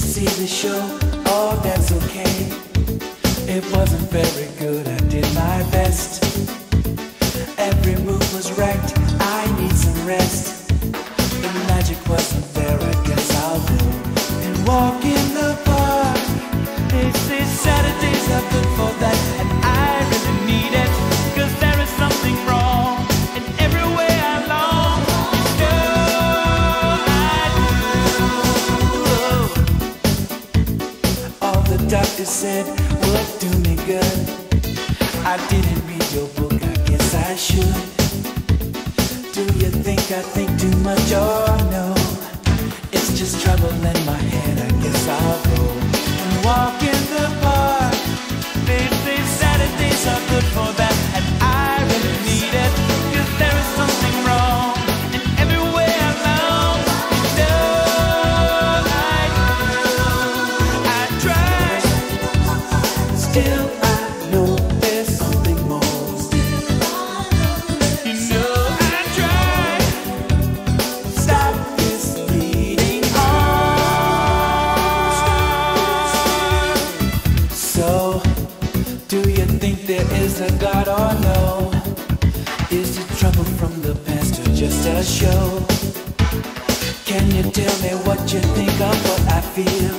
see the show, oh that's okay. It wasn't very good, I did my best. Every move was wrecked, I need some rest. The magic wasn't there, I guess I'll go and walk in the park. They say Saturdays are good for that, and I really need it, cause there is something wrong in every way I long. You know I do. All the doctor said would do me good. I didn't read your book, I guess I should. Do you think I think too much or no? It's just trouble in my head, I guess I'll go and walk in the park. They say Saturdays are good for that, and I really need it, cause there is something wrong in every way I long. You know I do. I try, still I know there's something more. You know I try, stop this bleeding heart. So, do you think there is a God or no? Is the trouble from the past or just a show? Can you tell me what you think of what I feel?